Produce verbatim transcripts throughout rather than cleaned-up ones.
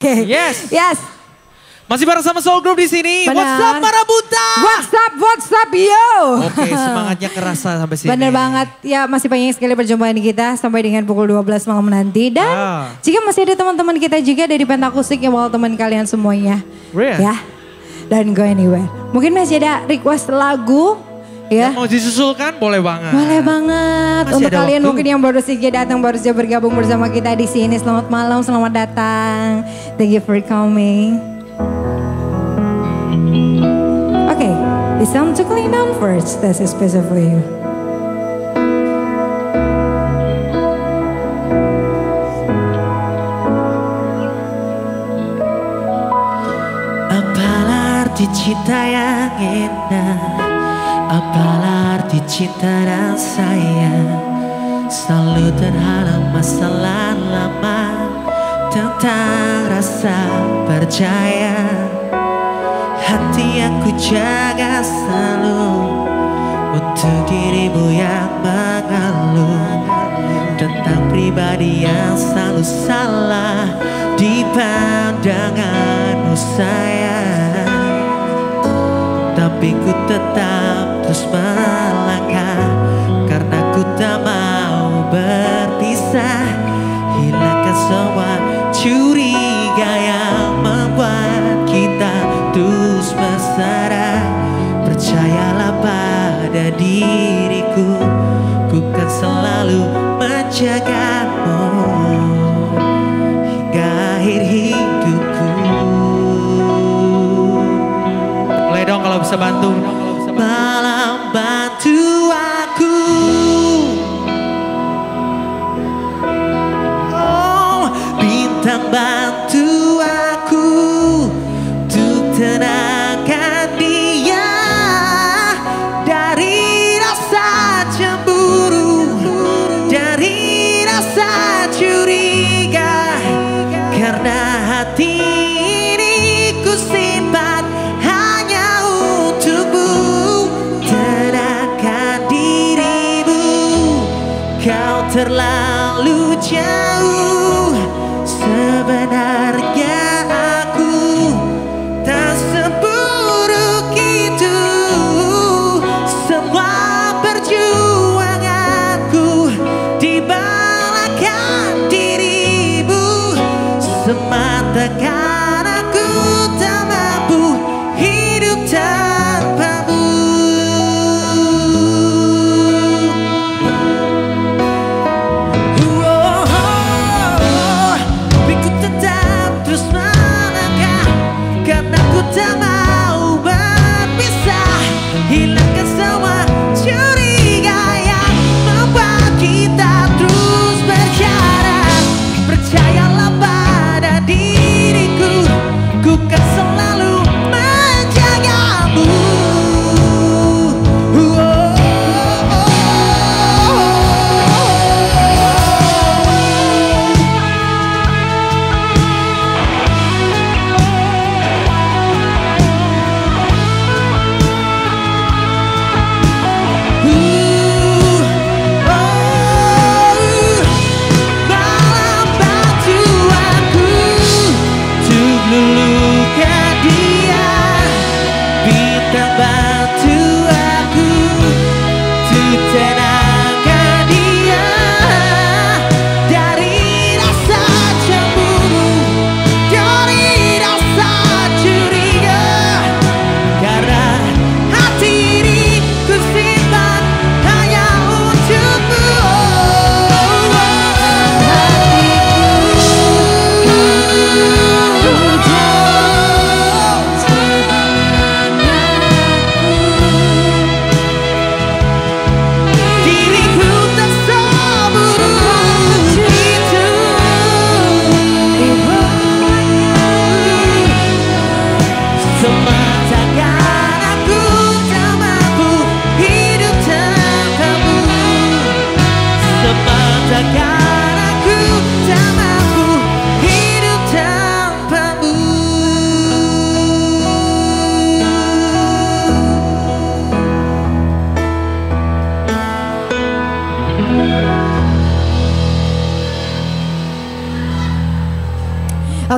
Okay. Yes. Yes. Masih bareng sama Soul Group di sini. Benar. What's up para buta? What's up, what's up yo. Oke, semangatnya kerasa sampai sini. Bener banget. Ya masih banyak sekali perjumpaan kita sampai dengan pukul dua belas malam nanti. Dan ah. jika masih ada teman-teman kita juga dari Pentakustik yang mau teman kalian semuanya. Real. Ya. Dan go anywhere. Mungkin masih ada request lagu. Ya. Yang mau disusulkan boleh banget. Boleh banget. Masih Untuk kalian waktu. mungkin yang baru saja datang, baru saja bergabung bersama kita di sini. Selamat malam, selamat datang. Thank you for coming. Okay, it's time to clean down first. This is special for you. Apalah arti cinta yang indah, apalah arti cinta dan sayang. Selalu terhalang masalah lama tentang rasa percaya. Hati yang ku jaga selalu untuk dirimu yang mengeluh tentang pribadi yang selalu salah di pandanganmu sayang. Tapi ku tetap terus melangkah karena ku tak mau berpisah. Hilangkan semua curiga yang membuat kita terus mesra. Percayalah pada diriku, ku kan selalu menjagamu hingga akhir hidupku. Boleh dong kalau bisa bantu. Malam bantu aku, oh bintang bantu aku untuk tenangkan dia dari rasa cemburu, dari rasa curiga. Karena hati ini ku simpan hanya untukmu. Tenangkan dirimu, kau terlalu jauh. Sebenarnya aku tak seburuk itu. Semua perjuanganku di belakang dirimu, semata karena aku tak mampu hidup tanpamu. Oh, oh, oh. Tapi ku tetap terus melangkah karena ku tak mau berpisah. Hilangkan semua curiga yang membuat kita terus berjarak. Percayalah pada diriku,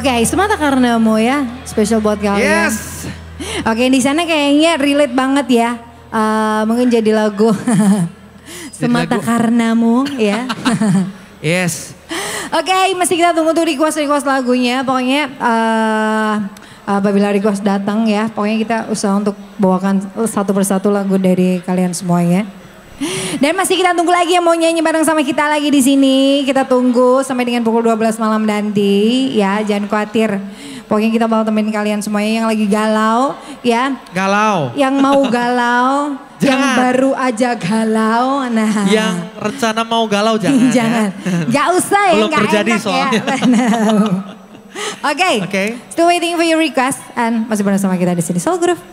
Oke, semata karenamu ya, spesial buat kalian. Yes. Oke, di sana kayaknya relate banget ya. Uh, mungkin jadi lagu semata lagu. karenamu ya. Yes. Oke, masih kita tunggu tuh request-request lagunya. Pokoknya uh, apabila request datang ya, pokoknya kita usaha untuk bawakan satu persatu lagu dari kalian semuanya. Dan masih kita tunggu lagi yang mau nyanyi bareng sama kita lagi di sini. Kita tunggu sampai dengan pukul dua belas malam nanti ya, jangan khawatir. Pokoknya kita bakal temenin kalian semuanya yang lagi galau ya. Galau. Yang mau galau, yang baru aja galau. Nah, yang rencana mau galau jangan. Jangan. Ya. Gak usah ya, belum gak terjadi enak soalnya. ya. Oke, okay. Okay. Still waiting for your request and masih bersama kita di sini Soul Groove.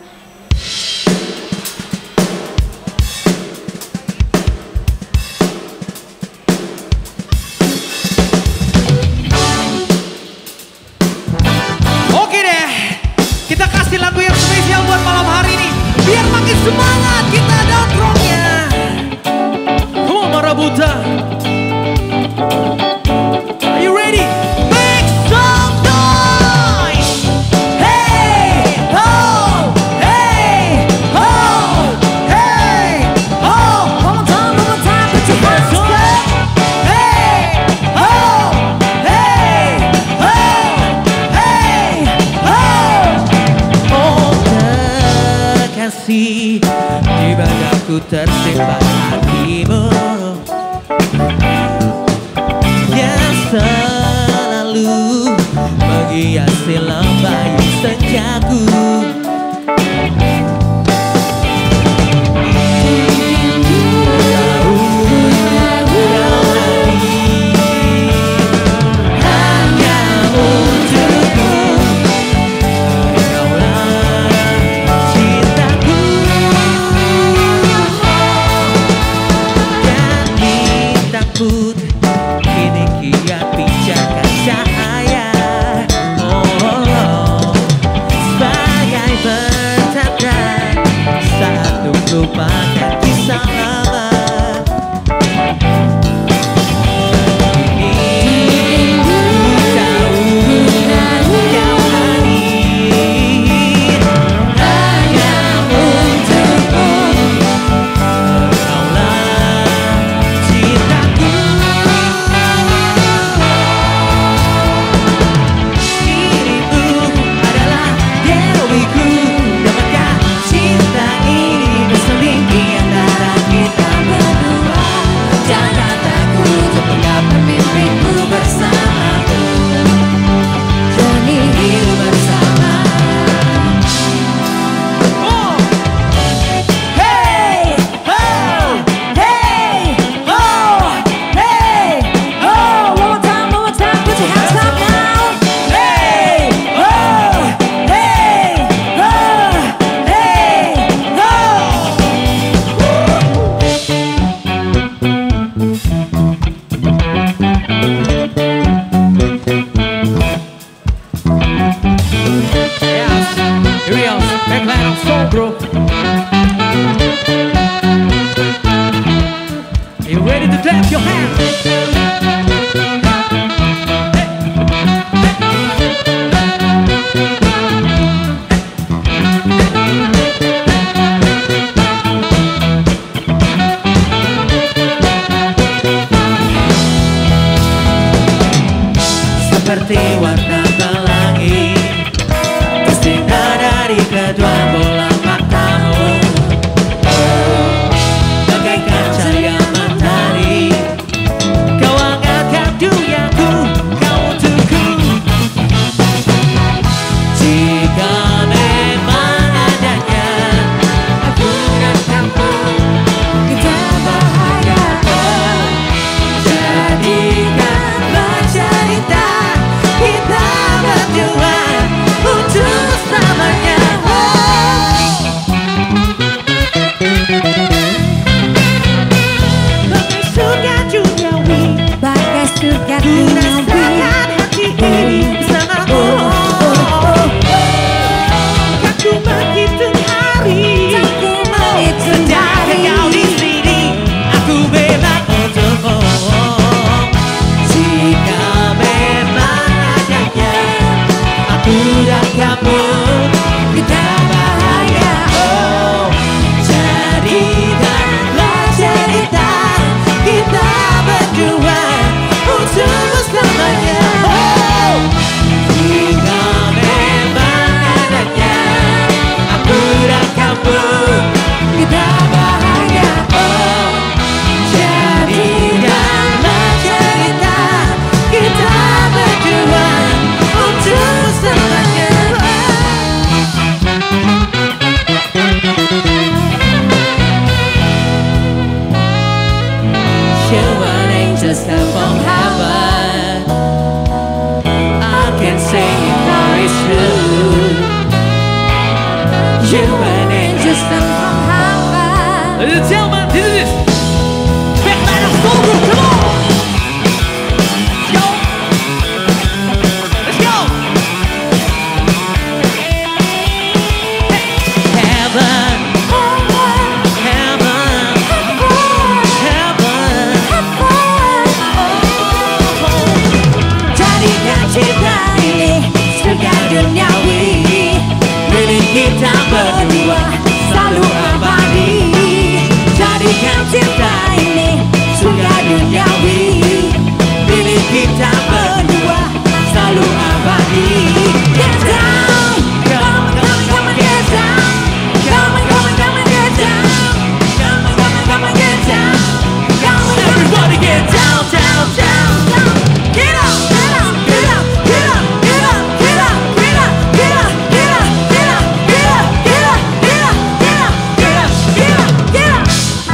Oke deh, kita kasih lagu yang spesial buat malam hari ini, biar makin semangat kita nongkrongnya. Come on Marabuta. Are you ready? Make some noise! Hey, ho, hey, ho, hey, ho. One more time, one more time, put your hands up. Hey, ho, hey, ho, hey, ho. Oh terkasih, di badaku tersimpan hatimu yang selalu menghiasi lembayu senjaku. Lupakan kisah lama ini, tahu kau hadir hanya untukku. Kaulah cintaku, dirimu adalah dewiku. Dapatkah cinta ini berselingi antara kita berdua? Jangan takut untuk menggapai mimpiku bersamamu. Journey hidup bersama. Oh, hey, oh, hey, oh, hey, oh. One more time, one more time, put your hands up now. Hey, oh, hey, oh, hey, yes, here we go, backline of Soul Groove. Are you ready to clap your hands? Seperti warna pelangi bersinar dari kedua bola matamu, bagaikan cahaya matahari. Kau angkat duniaku, kau untukku. Jika memang adanya aku dan kamu, kita bahagia. Jadikanlah cerita kita berdua untuk selamanya. Bagai surga duniawi, Bagai surga ku duniawi. rasakan hati ini bersamamu. Aku menghitung hari, Aku menghitung sejak hari. kau di sini, aku memang untukmu. Jika memang adanya kamu kita bahagia. Oh, jadikanlah cerita kita berdua untuk selamanya. Oh, jika memang adanya aku dan kamu kita bahagia. Oh, jadikanlah cerita kita berdua untuk selamanya. You an angel sent from heaven. I can say it for it's true. You an angel sent from heaven. Ladies and gentlemen, this is Big Man of Soul Group. Come on! Let's go! Let's go! Heaven, heaven, heaven. Jadikan cinta ini surga duniawi, milik kita berdua selalu abadi. Jadikan cinta ini surga duniawi, milik kita berdua selalu abadi. Get down, come on, come on, come on, get down. Come on, come on, come on, get down. Come on, come on, come on, get down. Come on, everybody get down, down, down, down. Get up, get up, get up, get up, get up, get up, get up, get up, get up, get up, get up, get up, get up, get up, get up, get up, get up.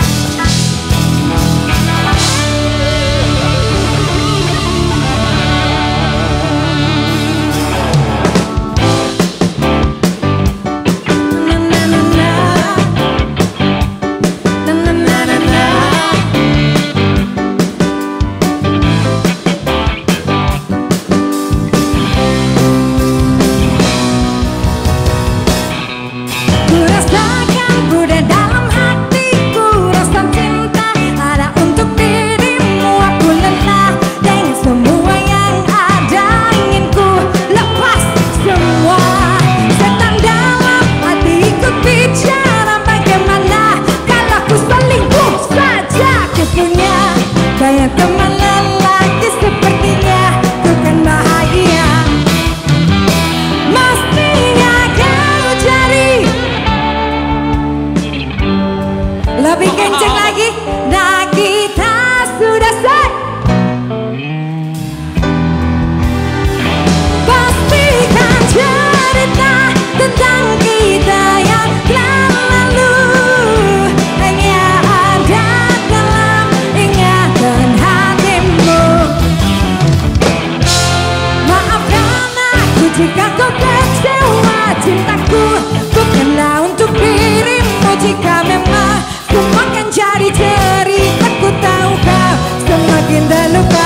Ku rasakan budaya dalam hatiku, rasa cinta ada untuk dirimu. Aku lelah dengan semua yang ada, ingin ku lepas semua. Setan dalam hatiku bicara, bagaimana kalau ku selingkuh saja. Ku punya banyak teman lelaki, sepertinya ku kan bahagia. Mestinya kau cari lebih kenceng lagi. Nah, kita sudah say. Pastikan cerita tentang kita yang telah lalu hanya ada dalam ingatan hatimu. Maafkan aku jika kau kecewa, cintaku bukanlah untuk dirimu. Jika memang semua kan jadi cerita, ku tahu kau semakin terluka.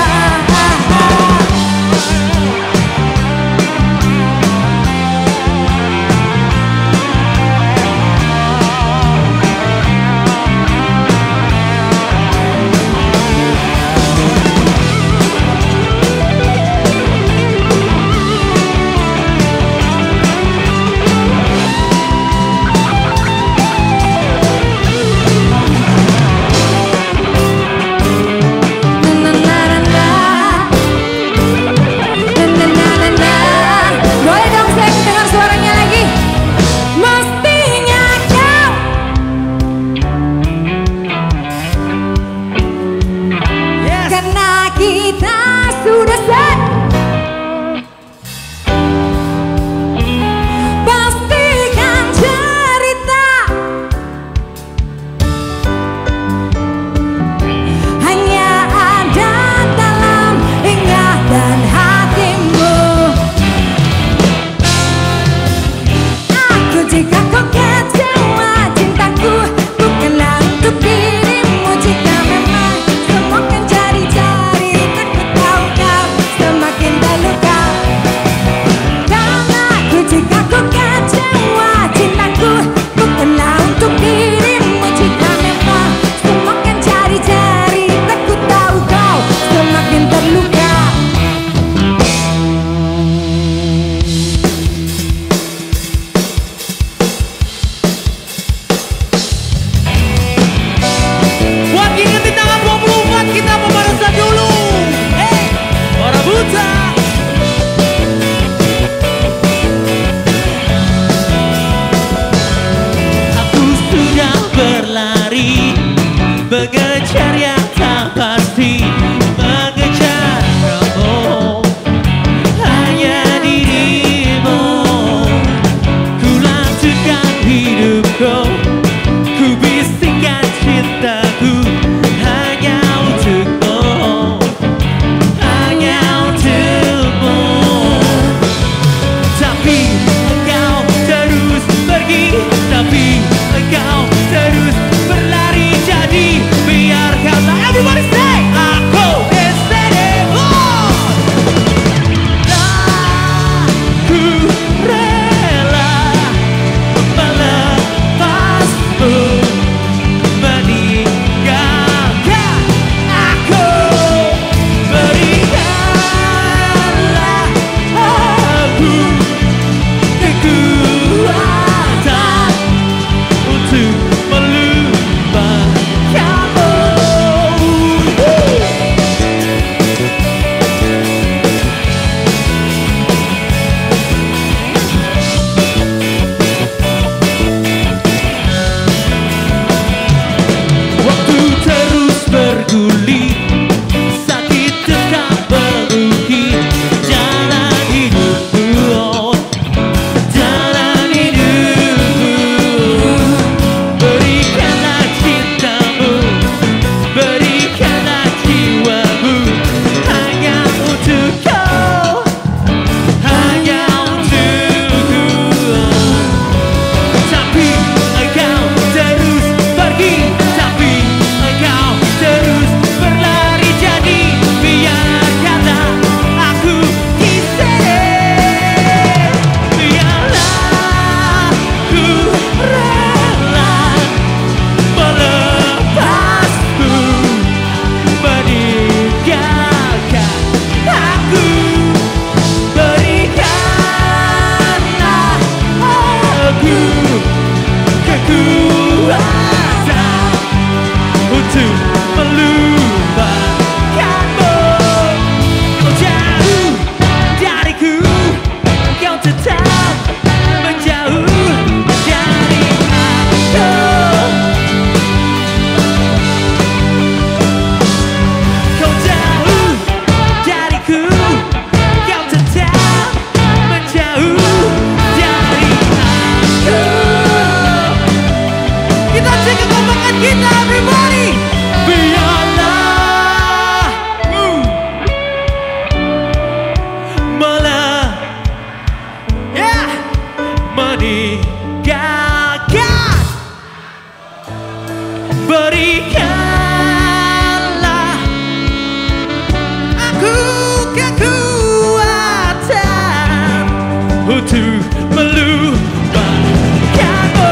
untuk melupakanmu.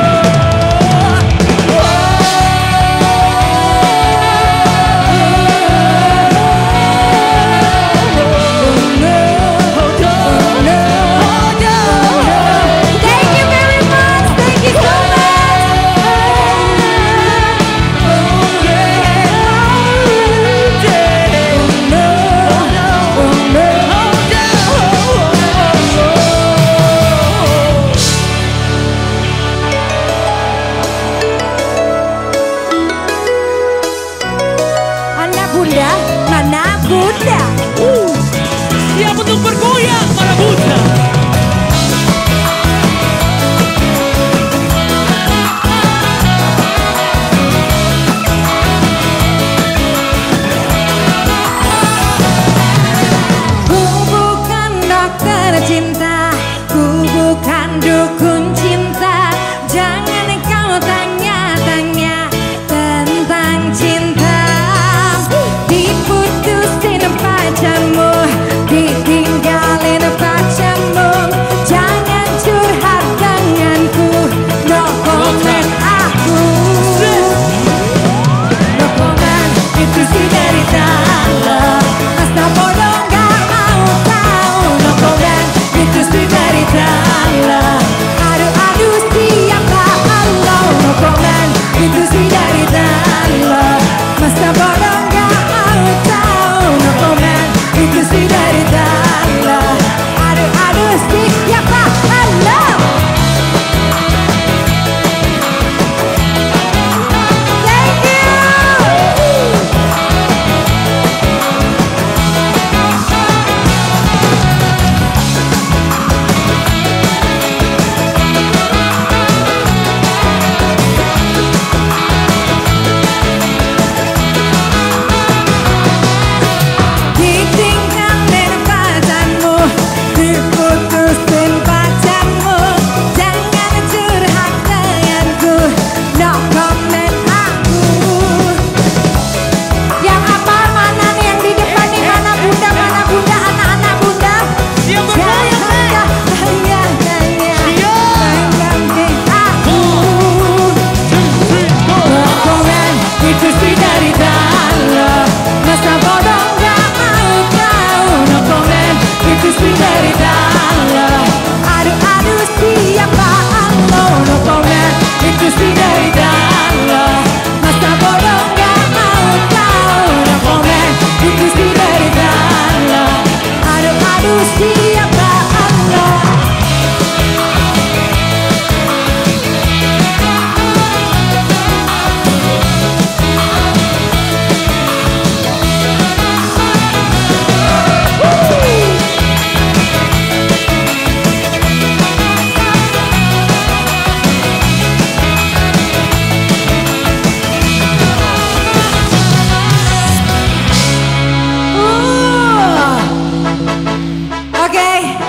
Bunda, mana Bunda? Uh, siap untuk bergoyang para bunda. Ku bukan dokter cinta, ku bukan dukun cinta. Jangan kau tanya-tanya tentang cinta. Diputusin pacarmu, ditinggalin pacarmu. Jangan curhat denganku, no comment aku. No comment, itu sih derita lo. Masa bodoh gak mau tahu. No comment, itu sih derita lo. Aduh aduh siapa lo? No comment, itu sih derita lo. Masa bodoh gak mau tahu. No comment, itu sih derita lo. Aduh aduh siapa lo? Thank you. Ditinggalin pacarmu, diputusin pacarmu. Jangan curhat denganku, no comment aku. Yang apa mana nih yang di depan nih? Mana bunda, mana bunda, anak-anak bunda? Siap bergoyang, Nek. Jangan tanya-tanya tentang aku. No comment, itu sih derita lo. Masa bodoh gak mau tahu. No comment, itu sih derita lo. Aduh aduh siapa lo? No comment, itu sih derita lo. Masa bodoh gak mau tahu. No comment, itu sih derita lo. Aduh aduh siapa lo? Uh. Oke.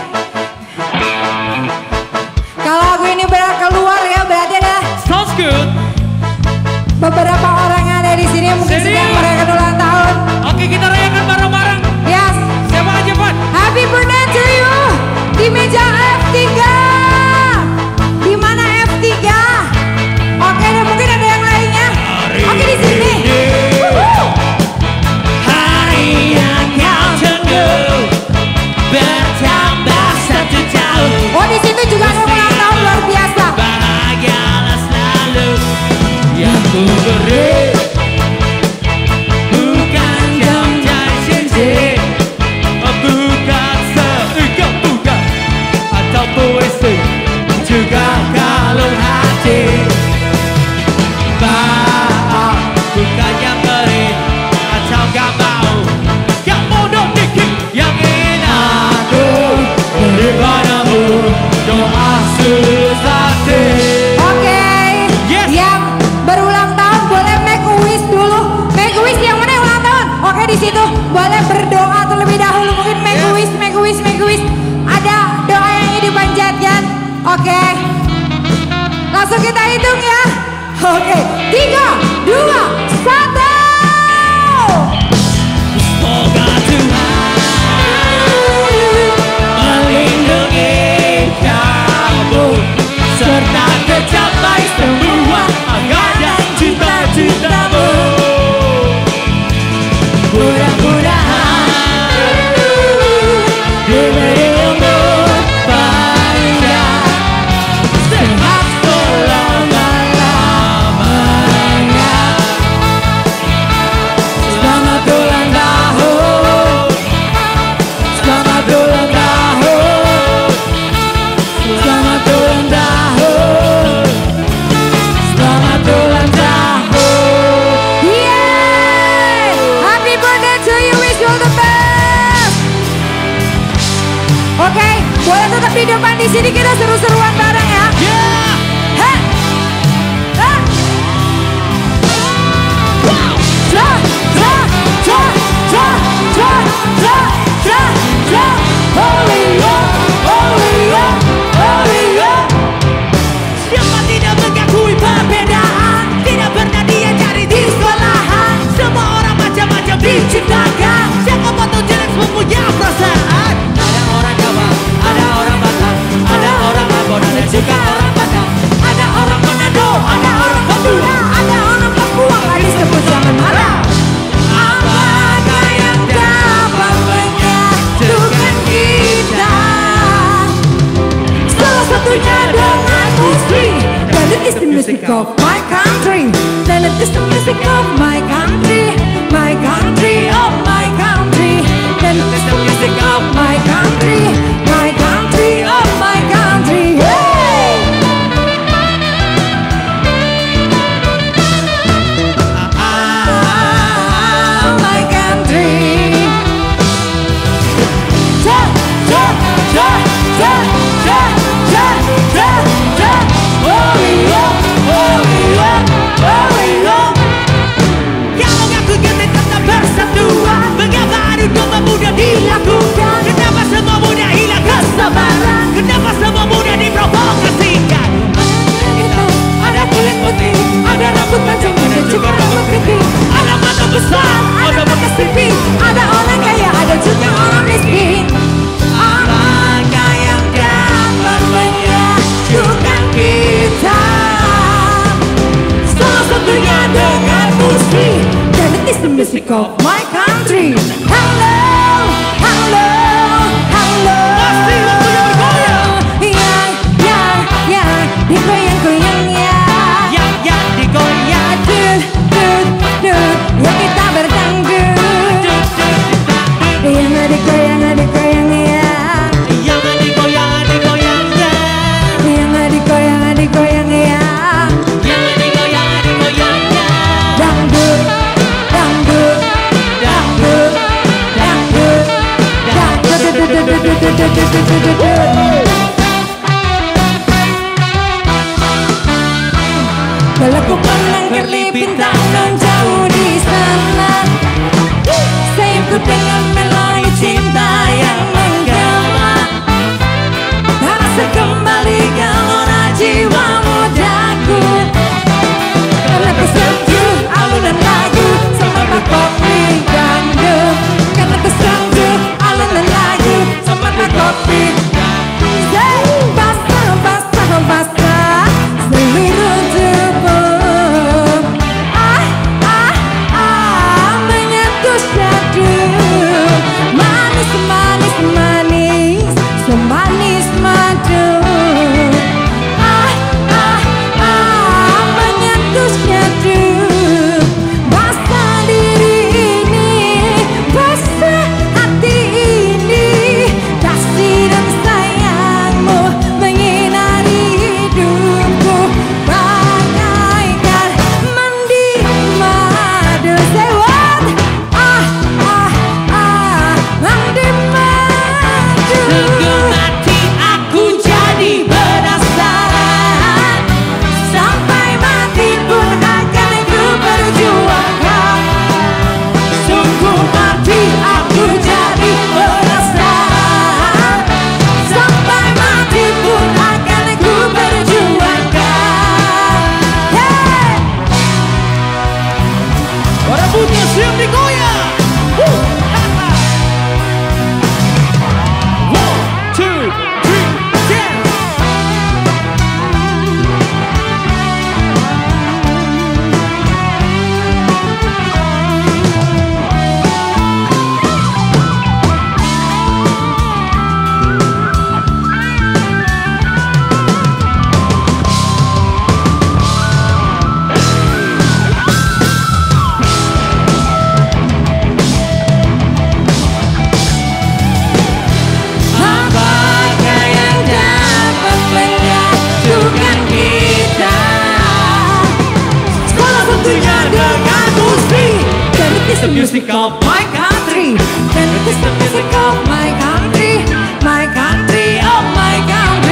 Kalau lagu ini berat keluar ya berarti ada Sounds good. beberapa orang yang ada di sini yang mungkin Serius? sedang merayakan ulang tahun. Oke, kita rayakan bareng-bareng. Yes. Siapa aja, Pan? Happy birthday to you di meja F tiga. Di mana F tiga? Oke, dan mungkin ada yang lainnya. Oke, di sini. Woohoo. Hari yang kau tunggu bertambah satu tahun. Oh, di situ juga ada ulang tahun luar biasa. Bahagialah selalu yang ku beri. Bukan jam dari cincin, bukan seikat bukan atau puisi, juga kalung hati. Maaf, bukannya beri atau gak mau. Gak bodoh dikit yang ingin aku beri padamu. Doa sejati. Oke. Yes. Yang berulang tahun boleh make a wish dulu. Make a wish yang mana yang ulang tahun? Oke, di situ boleh berdoa terlebih dahulu. Mungkin make a wish, make a wish, make a wish. Ada doa yang ingin dipanjatkan. Oke. Langsung kita hitung ya. Oke. Tiga, dua, satu. Semoga Tuhan melindungi kau. depan di sini kita seru-seruan bareng ya. Yeah. Heh. Heh. Wow. Ja, ja, ja, ja, ja, ja, ja, ja. Holy yeah, holy yeah, holy yeah. Siapa tidak mengakui perbedaan, tidak pernah dia cari di sekolahan. Semua orang macam-macam diciptakan. Siapa patut jelek mempunyai perasaan. Ada orang Jawa, ada orang Batak, ada orang Ambon, ada juga orang Batak. Ada orang Manado, ada orang Papua, ada orang Papua nggak disebut zaman marah. Apakah yang dapat menyatukan kita? Salah satunya dengan musik. Dan it is the music of my country. Dan it is the music of my country, my country of my country. Dan it is the music of my country, my country of my country. Hey! Ah, my country. Ja, ja, ja, ja, ja, ja, ja, ja. Oh yeah, oh yeah, oh yeah. Yang mengaku kita tetap bersatuan. Mengapa adu domba mudah dilakukan? Kenapa semua mudah hilang kesabaran? Kenapa semua mudah diprovokasikan? Ada kulit putih, ada rambut panjang, ada juga rambut keriting. Ada mata besar, ada mata sipit. Ada orang kaya, ada juga orang miskin. Apakah yang dapat menyatukan kita? Salah satunya dengan musik. Dan it is the music of my country. Hello, hello, hello. Pasti waktunya bergoyang. Yang, yang, yang digoyang-goyang ya. Yang yang digoyang. Dut, dut, dut, yuk kita berdangdut. Yang digoyang, digoyang ya. Yang digoyang, digoyang ya. Yang digoyang, digoyang ya. Yang digoyang, digoyang ya. Dangdut, dangdut, dangdut, dangdut, dangdut, dut, dut, dut, dut, dut, dut, dut, dut, dut, dut. Kalau ku pandang kerlip bintang non jauh di sana, sayapku dengan melodi cinta yang menggema. Rasa kembali gelora jiwa mudaku. Karena ku sentuh alunan lagu sempat kopi dangdut. Karena ku sentuh alunan lagu sempat kopi. Basah, basah, basah seluruh tubuh. Ah, ah, ah menyentuh syadu. Manis, manis, manis, semanis madu. Ah, ah, ah menyentuh syadu. Basah diri ini, basah hati ini. Kasih dan sayangmu menyinari hidupku bagaikan mandi madu. Say what? Ah, ah, ah mandi madu. Setengah mati aku jadi Penasaran sampai mati pun akan ku perjuangkan. Sungguh mati aku jadi penasaran sampai mati pun akan ku perjuangkan. Hey! rambutnya siap digoyang. Woo. One, two, three, dance. the music of my country. And it is the music of my country, my country, of my country.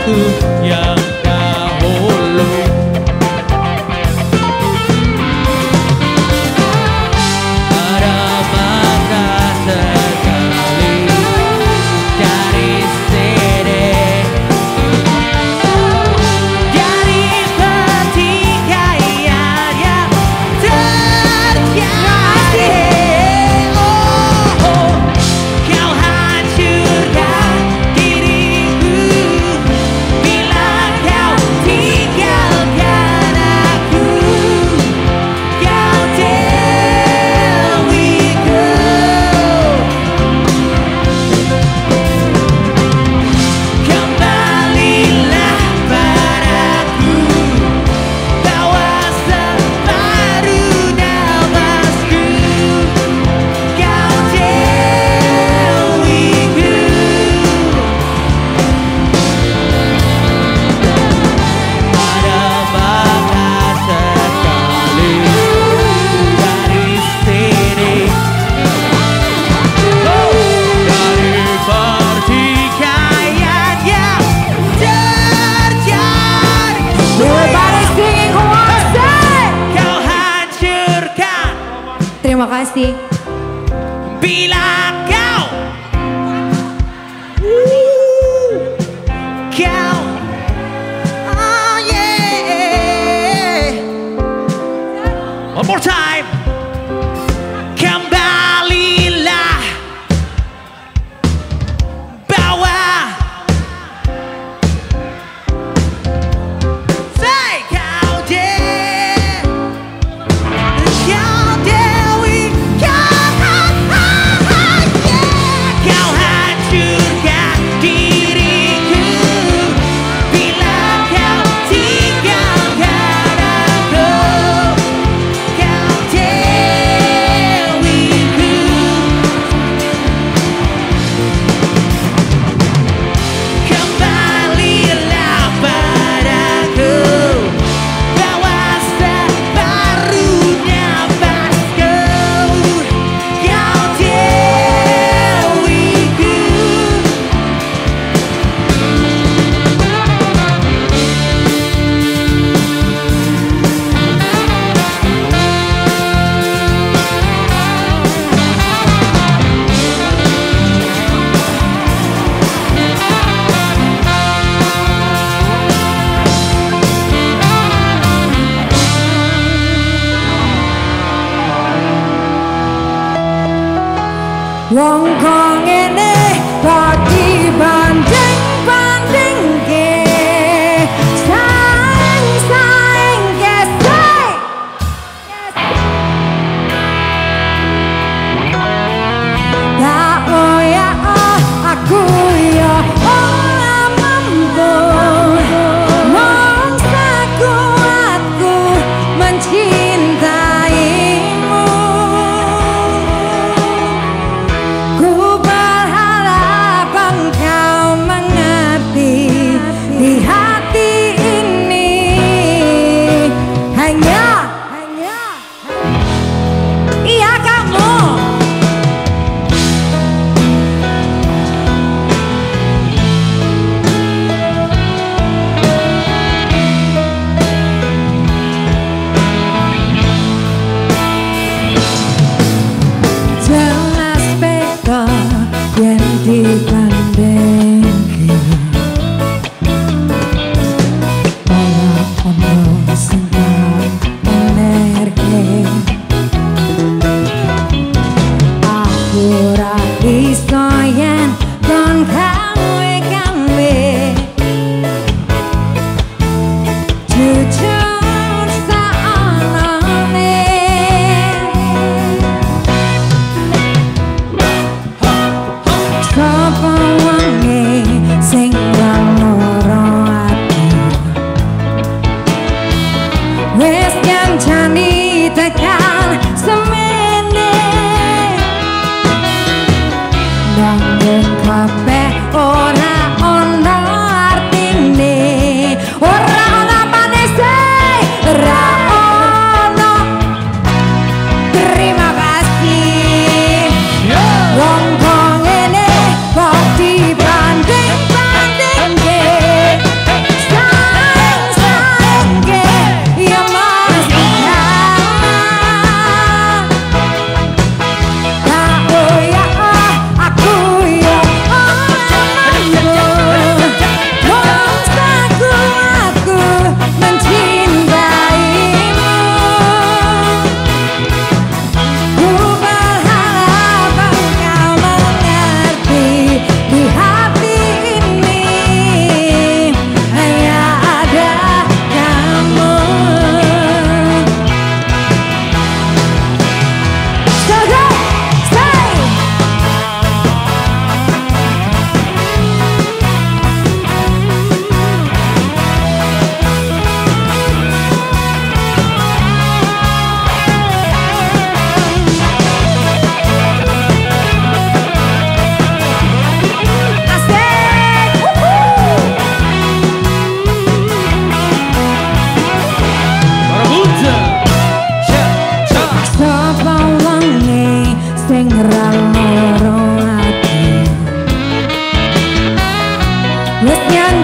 aku yang dahulu. Ada mata sekali dari sini, dari pertikaian yang terjadi. Oh, oh, kau hancurkan diriku bila kau tinggalkan aku. Kau dewiku, kembalilah padaku, bawa separuh nafasku. Kau dewiku, ada bakat sekali dari sini, dari pertikaian yang terjadi. Everybody singing Kuwase. Kau hancurkan Terima kasih. bila kau kau oh yeah. One more time. Kembalilah bawa say kau de kau dewi kau kau hancurkan diriku bila kau tinggalkan aku. Kau dewiku, kembalilah padaku, bawa separuh nafasku. Kau dewiku, Wong kok ngene kok dibanding-bandingke, saing-saing gesek. Tak oya aku ya ora mampu, mongsa kuatku mencintaimu. Ku berharap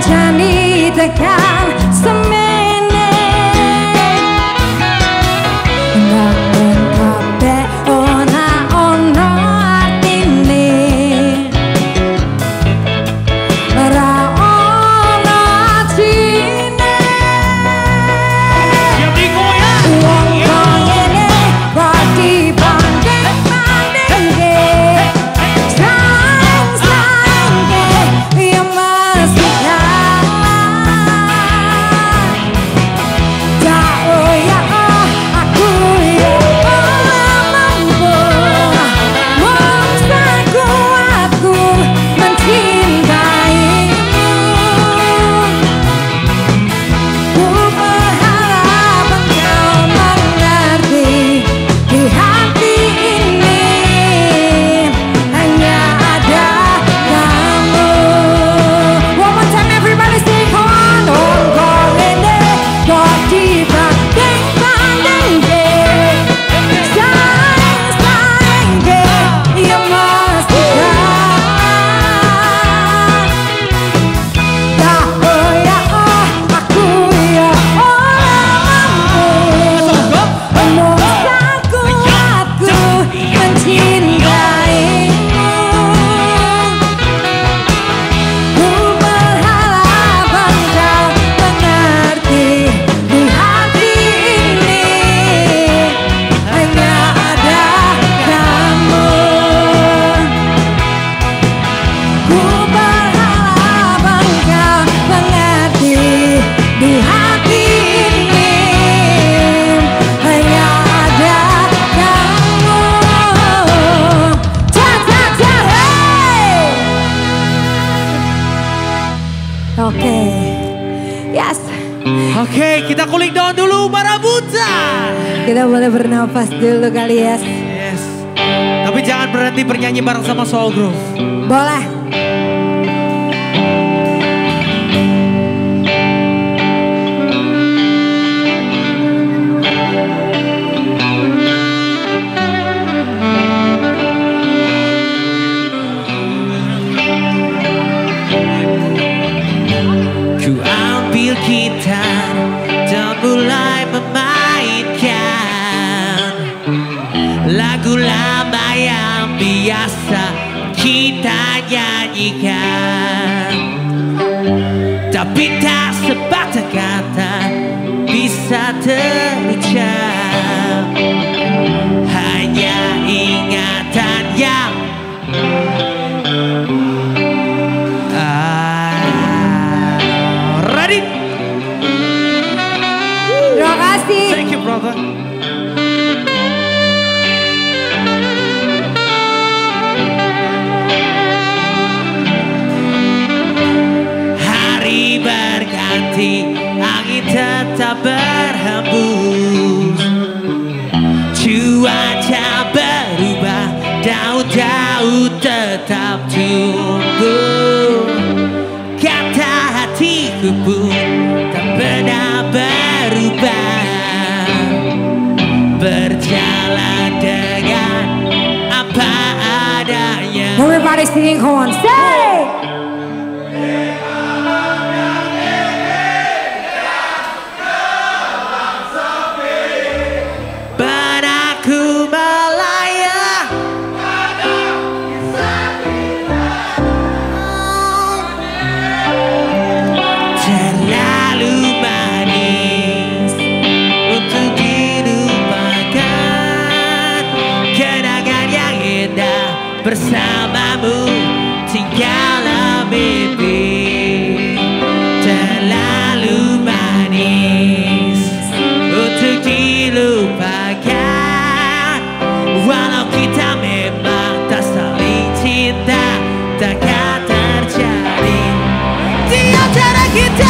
jani tekan semene namun kabeh ora ono artine ora ono artine Siap digoyang. wong ngene kok dibanding-bandingke sayang-sayangke ya mesti Oke, yes. Oke, kita cooling down dulu Barabuta. Kita boleh bernafas dulu kali ya. Yes. Tapi jangan berhenti bernyanyi bareng sama Soul Groove. Boleh. Ku ambil gitar dan mulai memainkan lagu lama yang biasa kita nyanyikan. Tapi tak sebatang kata bisa terucap, hanya ingatan yang Terima kasih. Thank you, brother. Hari berganti, angin tetap berhembus, cuaca berubah, daun-daun tetap tumbuh. Kata hatiku pun tak pernah berubah, berjalan dengan apa adanya. Everybody singing, come on, say. Benakku melayang, terlalu manis untuk dilupakan. Kenangan yang indah bersamamu tinggallah mimpi. Terlalu manis untuk dilupakan. Walau kita memang tak saling cinta, takkan terjadi di antara kita.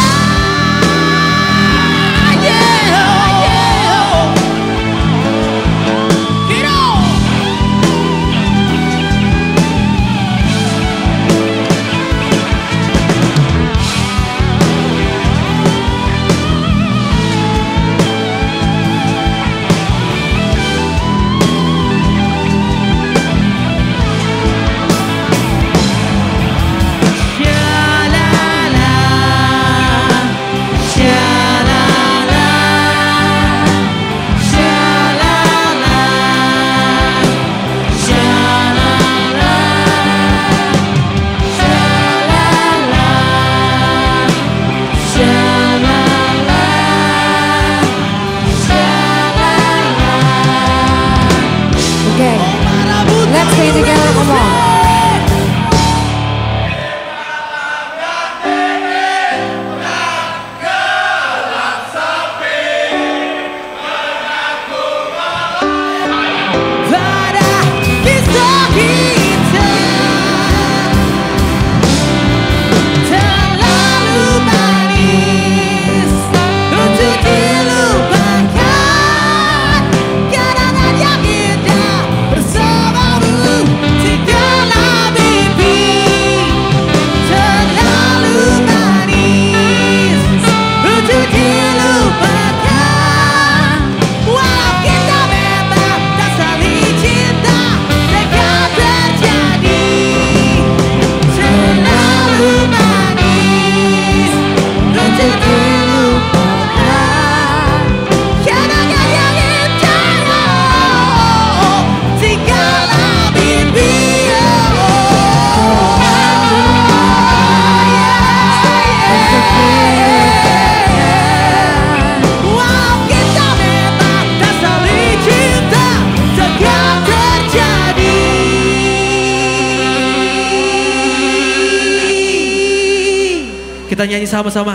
Kita nyanyi sama-sama.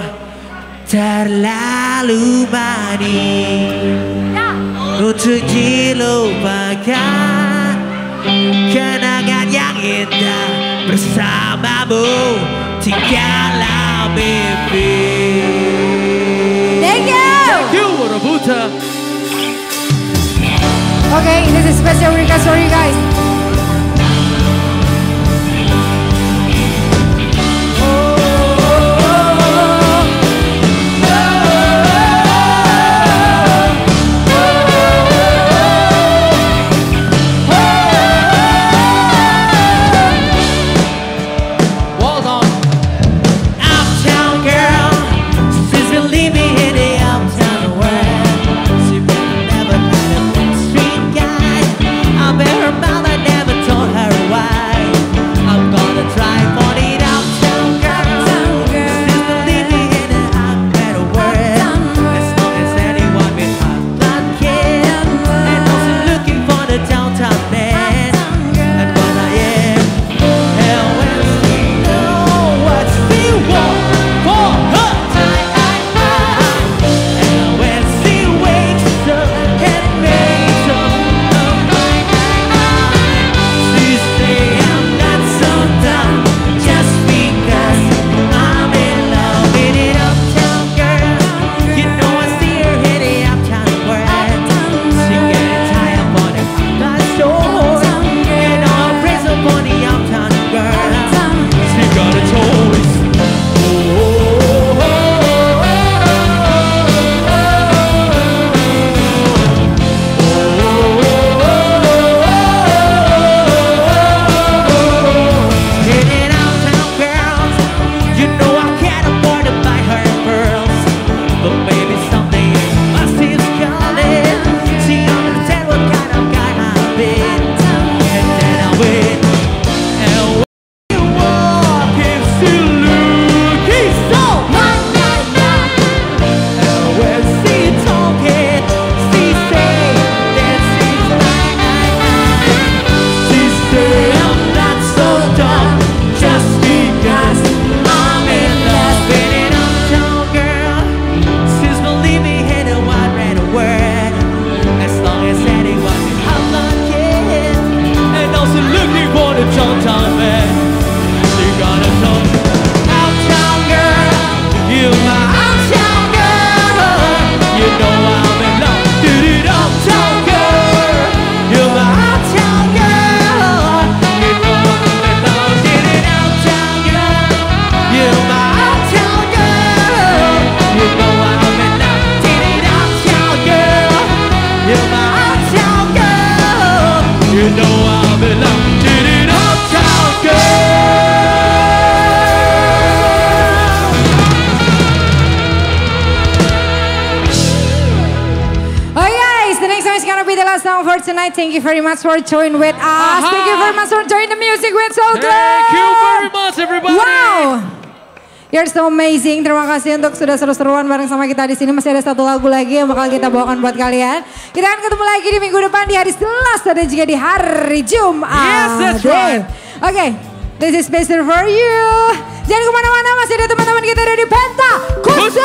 Terlalu manis untuk dilupakan, kenangan yang indah bersamamu tinggallah mimpi. Thank you. Thank you, Warabuta. Okay, this is special request for you guys. Tonight, thank you very much for joining with us. Aha. Thank you very much for joining the music with so good. Thank you very much, everybody. Wow, you're so amazing. Terima kasih untuk sudah seru-seruan bareng sama kita di sini. Masih ada satu lagu lagi yang bakal kita bawakan buat kalian. Kita akan ketemu lagi di minggu depan di hari Selasa dan juga di hari Jumat. Yes, that's right. Oke, okay, this is special for you. Jangan kemana-mana, masih ada teman-teman kita dari Penta Khusus.